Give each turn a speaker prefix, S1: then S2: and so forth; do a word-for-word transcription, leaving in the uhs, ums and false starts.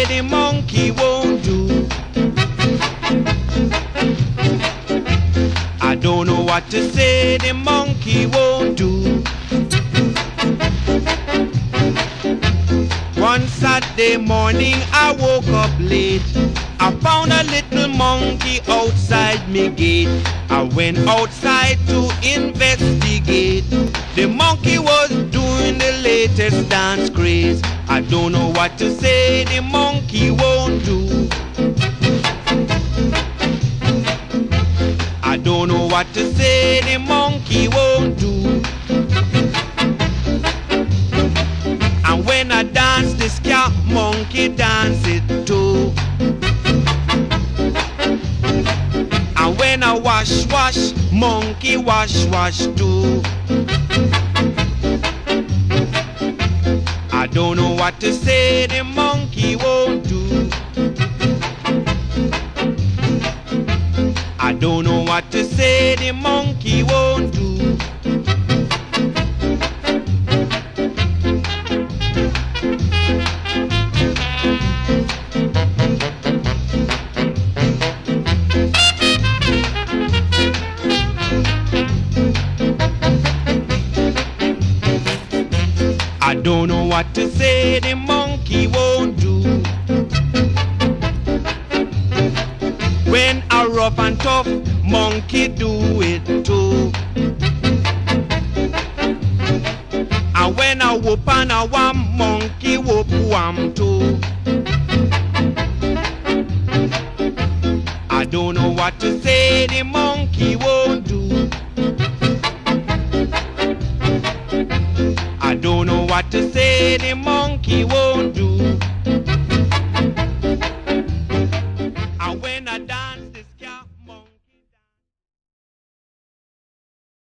S1: say the monkey won't do. I don't know what to say the monkey won't do. One Saturday morning I woke up late. I found a little monkey outside me gate. I went outside to investigate. The monkey was doing the latest dance craze. I don't know what to say the monkey won't do. I don't know what to say the monkey won't do. And when I dance the ska, monkey dance it too. And when I wash, wash, monkey wash, wash too. I don't know what to say the monkey won't do. I don't know what to say the monkey won't do. I don't know what to say the monkey won't do. When a rough and tough monkey do it too. And when a whoop and a wham, monkey whoop wham too. I don't know what to say the monkey won't do. I don't know what to say the monkey won't do. And when I dance this